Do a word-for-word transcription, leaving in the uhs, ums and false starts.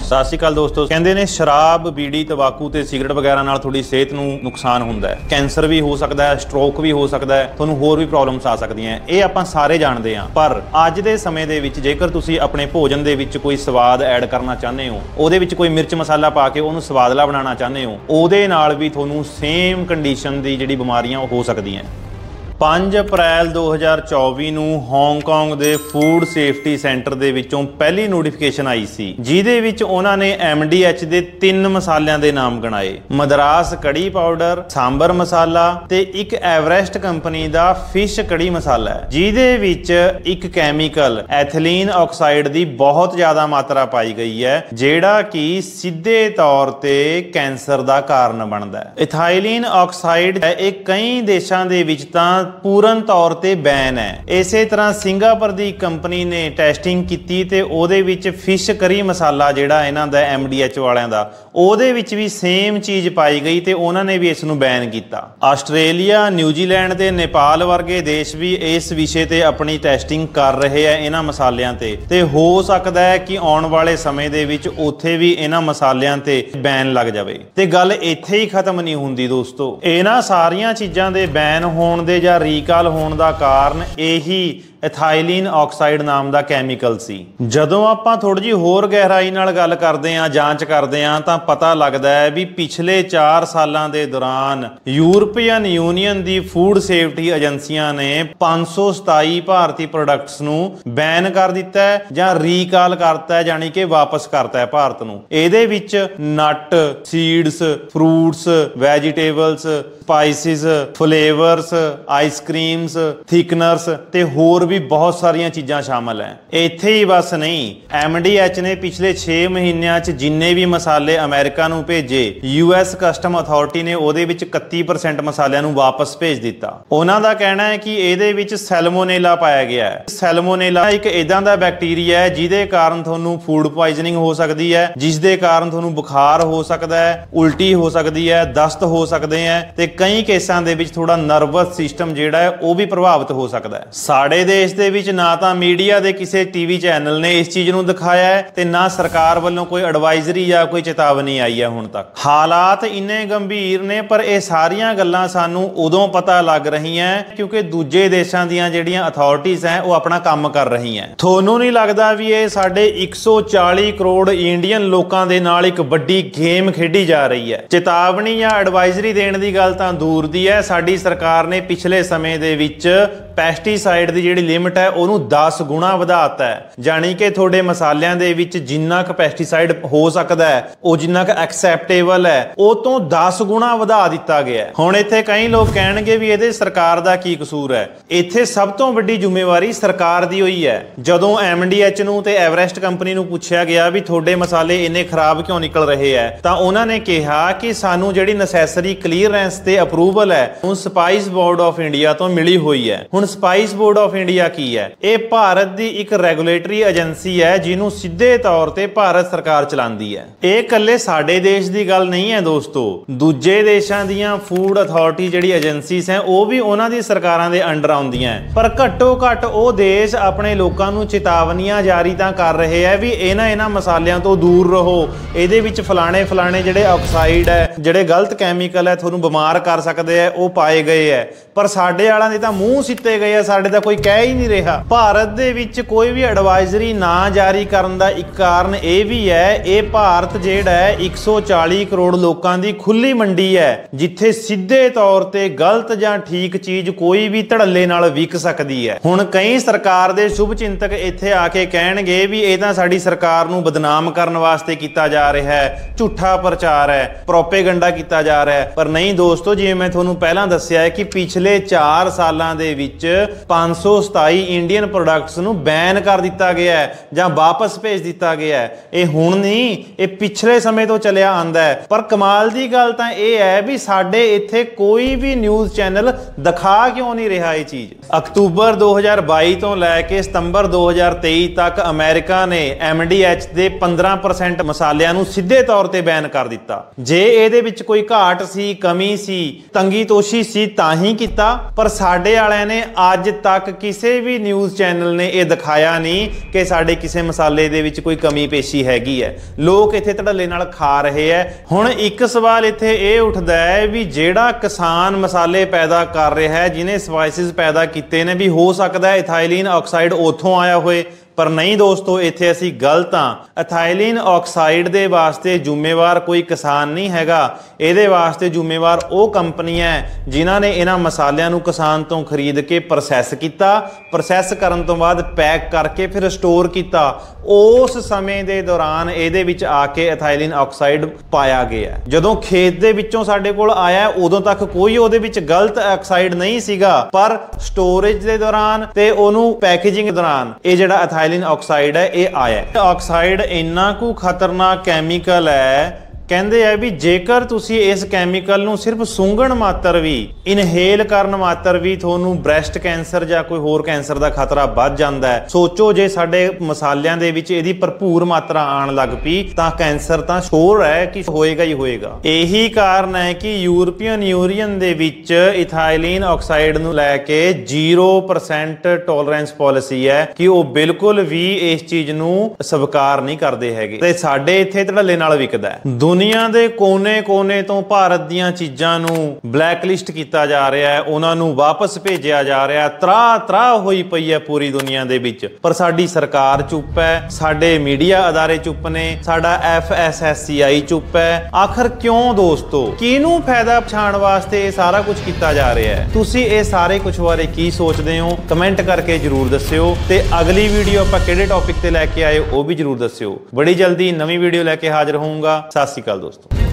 सत श्री अकाल दोस्तों। कहते ने शराब बीड़ी तंबाकू ते सिगरट वगैरह नाल थोड़ी सेहत नूं नुकसान हुंदा है। कैंसर भी हो सकता है, स्ट्रोक भी हो सकता है, तुहानूं होर भी प्रॉब्लम्स आ सकदियां हैं। ये आपां सारे जाणदे हां। पर अज दे समय दे विच जेकर तुसीं अपने भोजन दे विच कोई स्वाद ऐड करना चाहते हो, उहदे विच कोई मिर्च मसाला पा के उहनूं स्वादला बनाना चाहते हो, उहदे नाल भी तुहानूं सेम कंडीशन दी जिहड़ी बीमारियां हो सकदियां हैं। पांच अप्रैल दो हज़ार चौबी नूं हांगकांग दे फूड सेफ्टी सेंटर दे विचों पहली नोटिफिकेशन आई सी, जिहदे विच उन्हां ने एम डी एच दे तीन मसालियां दे नाम गणाए। मद्रास कड़ी पाउडर, सांबर मसाला ते एक एवरेस्ट कंपनी दा फिश कड़ी मसाला है, जिहदे विच एक कैमिकल एथिलीन ऑक्साइड दी बहुत ज्यादा मात्रा पाई गई है, जिहड़ा कि सीधे तौर ते कैंसर दा कारण बनदा है। इथाइलिन ऑक्साइड है कई देशां दे विच तां पूर्ण तौर ते बैन है। इसे तरह सिंगापुर दी कंपनी ने टेस्टिंग की ते ओदे विच फिश करी मसाला जिहड़ा इन्हां दा एम डी एच वालियां दा, ओदे विच भी सेम चीज़ पाई गई ते उन्हां ने भी इस नूं बैन कीता। आस्ट्रेलिया, न्यूजीलैंड ते नेपाल वर्गे देश भी इस विषय ते अपनी टेस्टिंग कर रहे हैं इन्हां मसालियां ते ते हो सकदा है कि आउण वाले समय दे विच उत्थे भी इन्हां मसालियां ते बैन लग जावे। ते गल इत्थे ही खत्म नहीं हुंदी दोस्तों। इन्हां सारियां चीज़ां दे बैन होण दे जां रीकाल होने का कारण यही एथाइलिन ऑक्साइड नाम का कैमिकल सी। जदों आपां थोड़ी जी होर गहराई नाल गल करदे हां, जांच करदे हां, तां पता लगदा है भी पिछले चार सालां दे दौरान यूरोपीयन यूनीयन दी फूड सेफ्टी एजेंसियां ने पांच सौ सताई भारतीय प्रोडक्ट्स नूं बैन कर दिता है जां रीकाल करता है, यानी कि वापस करता है भारत नूं। इहदे विच nut, seeds, fruits, vegetables, spices, flavours, ice creams, thickeners ते होर भी बहुत सारिया चीज़ां शामिल हैं। इत्थे ही बस नहीं, एम डी एच ने पिछले छे महीनों च जिन्ने भी मसाले अमेरिका नूं भेजे, यू एस कस्टम अथॉरिटी ने उहदे विच इकत्ती परसेंट मसालियां नूं वापस भेज दिता। उन्हां दा कहना है कि इहदे विच सैल्मोनेला पाया गया है। सैल्मोनेला एक इदां दा बैक्टीरिया है जिहदे कारण तुहानूं फूड पॉइजनिंग हो सकती है, जिस दे कारण तुहानूं बुखार हो सकता है, उल्टी हो सकती है, दस्त हो सकते हैं ते कई केसां दे विच थोड़ा नर्वस सिस्टम जिहड़ा है वो भी प्रभावित हो सकता है। साडे देश दे विच ना तां मीडिया दे किसी टीवी चैनल ने इस चीज़ नूं दिखाया है ते ना सरकार वालों कोई एडवाइजरी या कोई चेतावनी आई है हुण तक। हालात इन्ने गंभीर ने, पर यह सारियां गल्लां सानूं उदों पता लग रही हैं क्योंकि दूजे देशां दीयां जिहड़ियां अथॉरिटीज़ हैं वो अपना काम कर रही हैं। थोनूं नहीं लगदा भी ये साडे एक सौ चाली करोड़ इंडियन लोकां दे नाल एक वड्डी गेम खेडी जा रही है। चेतावनी या एडवाइजरी देण दी गल तां दूर दी है, साडी सरकार ने पिछले समय दे विच पैसटीसाइड की जिहड़ी लिमिट है उहनूं दस गुणा वधाता है, यानी कि थोड़े मसालियां दे विच जिन्ना क पैसटीसाइड हो सकता है वो जिन्ना क एक्सैप्टेबल है वो तो दस गुणा वधा दिता गया है। हुण इत्थे कई लोग कहणगे भी इहदे सरकार दा की कसूर है। इत्थे सब तो वड्डी जिम्मेवारी सरकार दी होई है। जदों एम डी एच नूं ते एवरेस्ट कंपनी नूं पुछया गया भी थोड़े मसाले इन्ने खराब क्यों निकल रहे हैं, तां उन्हां ने कहा कि सानूं जिहड़ी नसैसरी क्लीयरेंस ते अप्रूवल है हुण स्पाइस बोर्ड ऑफ इंडिया तो मिली हुई है। हुण स्पाइस बोर्ड ऑफ इंडिया की है, यह भारत की एक रेगुलेटरी एजेंसी है जिन्हों सीधे तौर पर भारत सरकार चलाती है। यह कल्ले साडे देश की गल नहीं है दोस्तों, दूजे देशों दीयां फूड अथॉरिटी जिहड़ी एजेंसीज हैं वो भी उन्हां दी सरकारां दे अंडर आउंदियां हैं। पर घट्टो घट्ट वो देश अपने लोकां नूं चेतावनियां जारी तां कर रहे हैं भी इन्हां इन्हां मसालियां तो दूर रहो, इहदे विच फलाणे फलाणे जिहड़े ऑक्साइड है, जिहड़े गलत कैमिकल है तुहानूं बीमार कर सकते हैं, वो पाए गए है। पर साडे वालां दे तां मूंह सिੱਤੇ गए है, साडे दा कोई कह ही नहीं रहा। भारत दे विच कोई भी एडवाइजरी ना जारी करन दा एक कारण यह भी है, ये भारत जिहड़ा है एक सौ चाली करोड़ लोकां दी खुली मंडी है, जिथे सीधे तौर ते गलत जां ठीक चीज़ कोई भी धड़ल्ले नाल विक सकदी है। हुण कई सरकार दे शुभ चिंतक इत्थे आके कहणगे भी ये तां साडी सरकार नूं बदनाम करन वास्ते कीता जा रहा है, झूठा प्रचार है, प्रोपेगंडा कीता जा रहा है। पर नहीं दोस्तों, जिवें मैं तुहानूं पहलां दस्सिया है कि पिछले चार सालां दे विच पांच सौ सताई इंडियन प्रोडक्ट्स नूं बैन कर दिता गया है जां वापस भेज दिता गया है। ये हुण नहीं, ये पिछले समय तो चलिया आंदा है। पर कमाल दी गल तां इह है भी साडे इत्थे कोई भी न्यूज़ चैनल दिखा क्यों नहीं रहा ये चीज़। अक्तूबर दो हज़ार बाई तो लैके सितंबर दो हज़ार तेई तक अमेरिका ने एम डी एच दे पंद्रह परसेंट मसालियां नूं सीधे तौर ते बैन कर दिता। जे इहदे विच कोई घाट सी, कमी सी, तंगी तोशी सी तां ही कीता, पर साडे वालिਆਂ ने ਅੱਜ ਤੱਕ ਕਿਸੇ ਵੀ ਨਿਊਜ਼ ਚੈਨਲ ਨੇ ਇਹ ਦਿਖਾਇਆ ਨਹੀਂ ਕਿ ਸਾਡੇ ਕਿਸੇ ਮਸਾਲੇ ਦੇ ਵਿੱਚ ਕੋਈ ਕਮੀ ਪੇਸ਼ੀ ਹੈਗੀ ਹੈ। ਲੋਕ ਇੱਥੇ ਧੜੱਲੇ ਨਾਲ ਖਾ ਰਹੇ ਹੈ। ਹੁਣ ਇੱਕ ਸਵਾਲ ਇੱਥੇ ਇਹ ਉੱਠਦਾ ਹੈ ਵੀ ਜਿਹੜਾ ਕਿਸਾਨ ਮਸਾਲੇ ਪੈਦਾ ਕਰ ਰਿਹਾ ਹੈ, ਜਿਹਨੇ ਸਪਾਈਸਿਸ ਪੈਦਾ ਕੀਤੇ ਨੇ, ਵੀ ਹੋ ਸਕਦਾ ਹੈ ਇਥਾਈਲੀਨ ਆਕਸਾਈਡ ਉੱਥੋਂ ਆਇਆ ਹੋਏ, ਪਰ ਨਹੀਂ ਦੋਸਤੋ, ਇੱਥੇ ਅਸੀਂ ਗਲਤ ਹਾਂ। ਇਥਾਈਲੀਨ ਆਕਸਾਈਡ ਦੇ ਵਾਸਤੇ ਜ਼ਿੰਮੇਵਾਰ ਕੋਈ ਕਿਸਾਨ ਨਹੀਂ ਹੈਗਾ। ਇਹਦੇ ਵਾਸਤੇ ਜ਼ਿੰਮੇਵਾਰ ਉਹ ਕੰਪਨੀਆਂ ਹੈ ਜਿਨ੍ਹਾਂ ਨੇ ਇਹਨਾਂ ਮਸਾਲਿਆਂ ਨੂੰ ਕਿਸਾਨ ਤੋਂ ਖਰੀਦ ਕੇ ਪ੍ਰੋਸੈਸ ਕੀਤਾ, ਪ੍ਰੋਸੈਸ ਕਰਨ ਤੋਂ ਬਾਅਦ ਪੈਕ ਕਰਕੇ ਫਿਰ ਸਟੋਰ ਕੀਤਾ। ਉਸ ਸਮੇਂ ਦੇ ਦੌਰਾਨ ਇਹਦੇ ਵਿੱਚ ਆ ਕੇ ਇਥਾਈਲੀਨ ਆਕਸਾਈਡ ਪਾਇਆ ਗਿਆ। ਜਦੋਂ ਖੇਤ ਦੇ ਵਿੱਚੋਂ ਸਾਡੇ ਕੋਲ ਆਇਆ ਉਦੋਂ ਤੱਕ ਕੋਈ ਉਹਦੇ ਵਿੱਚ ਗਲਤ ਆਕਸਾਈਡ ਨਹੀਂ ਸੀਗਾ, ਪਰ ਸਟੋਰੇਜ ਦੇ ਦੌਰਾਨ ਤੇ ਉਹਨੂੰ ਪੈਕੇਜਿੰਗ ਦੌਰਾਨ ਇਹ ਜਿਹੜਾ ਇਥਾਈਲੀਨ ਆਕਸਾਈਡ ਹੈ ਇਹ ਆਇਆ। ਆਕਸਾਈਡ ਇੰਨਾ ਕੁ ਖਤਰਨਾਕ ਕੈਮੀਕਲ ਹੈ, ਕਹਿੰਦੇ ਆ ਵੀ ਜੇਕਰ ਤੁਸੀਂ ਇਸ ਕੈਮੀਕਲ ਨੂੰ ਸਿਰਫ ਸੁੰਘਣ ਮਾਤਰ ਵੀ, ਇਨਹੇਲ ਕਰਨ ਮਾਤਰ ਵੀ ਤੁਹਾਨੂੰ ਬ੍ਰੈਸਟ ਕੈਂਸਰ ਜਾਂ ਕੋਈ ਹੋਰ ਕੈਂਸਰ ਦਾ ਖਤਰਾ ਵੱਧ ਜਾਂਦਾ ਹੈ। ਸੋਚੋ ਜੇ ਸਾਡੇ ਮਸਾਲਿਆਂ ਦੇ ਵਿੱਚ ਇਹਦੀ ਭਰਪੂਰ ਮਾਤਰਾ ਆਉਣ ਲੱਗ ਪਈ ਤਾਂ ਕੈਂਸਰ ਤਾਂ ਸ਼ੋਰ ਹੈ ਕਿ ਹੋਏਗਾ ਹੀ ਹੋਏਗਾ। ਇਹੀ ਕਾਰਨ ਹੈ ਕਿ ਯੂਰਪੀਅਨ ਯੂਨੀਅਨ ਦੇ ਵਿੱਚ ਇਥਾਈਲੀਨ ਆਕਸਾਈਡ ਨੂੰ ਲੈ ਕੇ ਜ਼ੀਰੋ ਪਰਸੈਂਟ ਟੋਲਰੈਂਸ ਪਾਲਿਸੀ ਹੈ ਕਿ ਉਹ ਬਿਲਕੁਲ ਵੀ ਇਸ ਚੀਜ਼ ਨੂੰ ਸਵੀਕਾਰ ਨਹੀਂ ਕਰਦੇ ਹੈਗੇ, ਤੇ ਸਾਡੇ ਇੱਥੇ ਧੜੱਲੇ ਨਾਲ ਵਿਕਦਾ ਹੈ। ਦੁਨੀਆ ਦੇ ਕੋਨੇ-ਕੋਨੇ ਤੋਂ ਭਾਰਤ ਦੀਆਂ ਚੀਜ਼ਾਂ ਨੂੰ ਬਲੈਕ ਲਿਸਟ ਕੀਤਾ ਜਾ ਰਿਹਾ ਹੈ, ਉਹਨਾਂ ਨੂੰ ਵਾਪਸ ਭੇਜਿਆ ਜਾ ਰਿਹਾ। ਤਰਾ-ਤਰਾ ਹੋਈ ਪਈ ਹੈ ਪੂਰੀ ਦੁਨੀਆ ਦੇ ਵਿੱਚ, ਪਰ ਸਾਡੀ ਸਰਕਾਰ ਚੁੱਪ ਹੈ, ਸਾਡੇ ਮੀਡੀਆ ਅਦਾਰੇ ਚੁੱਪ ਨੇ, ਸਾਡਾ F S S C I ਚੁੱਪ ਹੈ। ਆਖਰ ਕਿਉਂ ਦੋਸਤੋ? ਕਿਹਨੂੰ ਫਾਇਦਾ ਪਹੁੰਚਾਉਣ ਵਾਸਤੇ ਇਹ ਸਾਰਾ ਕੁਝ ਕੀਤਾ ਜਾ ਰਿਹਾ ਹੈ? ਤੁਸੀਂ ਇਹ ਸਾਰੇ ਕੁਝ ਬਾਰੇ ਕੀ ਸੋਚਦੇ ਹੋ? ਕਮੈਂਟ ਕਰਕੇ ਜਰੂਰ ਦੱਸਿਓ, ਤੇ ਅਗਲੀ ਵੀਡੀਓ ਆਪਾਂ ਕਿਹੜੇ ਟੌਪਿਕ ਤੇ ਲੈ ਕੇ ਆਏ ਉਹ ਵੀ ਜਰੂਰ ਦੱਸਿਓ। ਬੜੀ ਜਲਦੀ ਨਵੀਂ ਵੀਡੀਓ ਲੈ ਕੇ ਹਾਜ਼ਰ ਹੋਊਂਗਾ। ਸਤਿ ਸ਼੍ਰੀ ਅਕਾਲ ਦੋਸਤੋ।